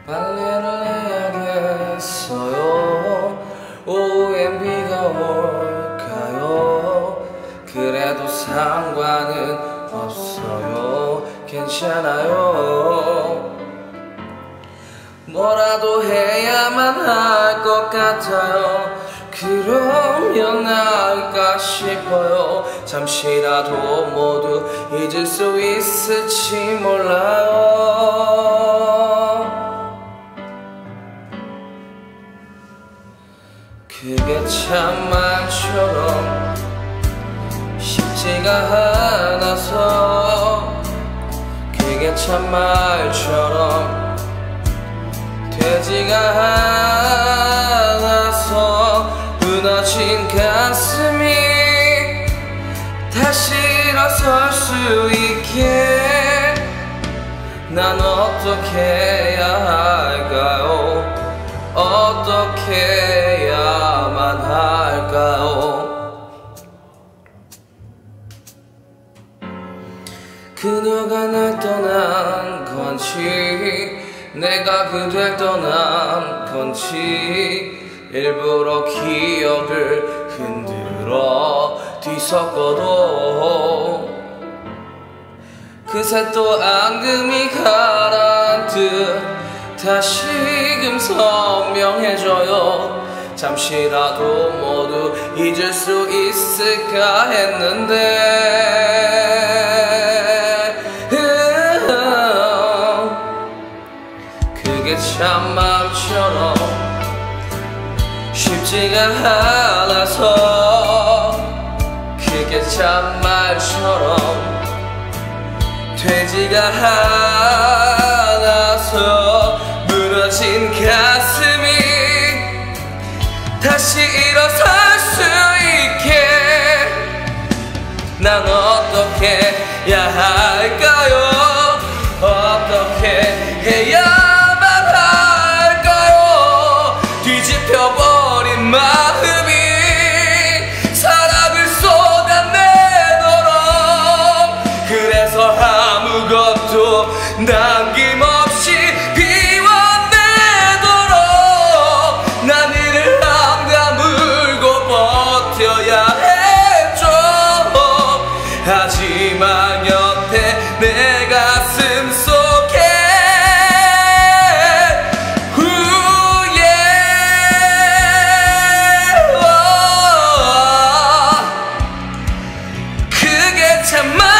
빨래를 해야겠어요. 오후엔 비가 올까요? 그래도 상관은 없어요. 괜찮아요. 뭐라도 해야만 할 것 같아요. 그러면 나을까 싶어요. 잠시라도 모두 잊을 수 있을지 몰라요. 그게 참 말처럼 쉽지가 않아서, 그게 참 말처럼 되지가 않아서, 무너진 가슴이 다시 일어설 수 있게 난 어떻게 해야 할까요? 어떻게 해야만 할까요? 그녀가 날 떠난 건지 내가 그댈 떠난 건지, 일부러 기억을 흔들어 뒤섞어도 그새 또 앙금이 가라앉듯 다시금 선명해져요. 잠시라도 모두 잊을 수 있을까 했는데, 그게 참 마음처럼 쉽지가 않아서, 그게 참 말처럼 되지가 않아서, 무너진 가슴이 다시 일어설 수 있게 난 어떻게 해야 할까요? 어떻게 해야만 할까요? 뒤집혀버린 마음이 사랑을 쏟아내도록, 그래서 아무것도 남김없이 비워내도록 난 이를 앙다물고 버텨야 했죠. 하지만 여태 내 가슴 속에 그게 참